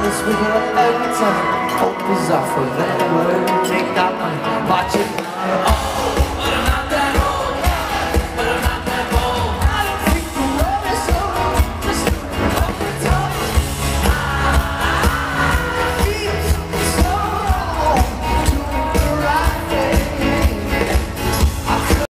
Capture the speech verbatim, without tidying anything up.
this with her every time. Hope is off of that word. Take that money, watch it. Oh.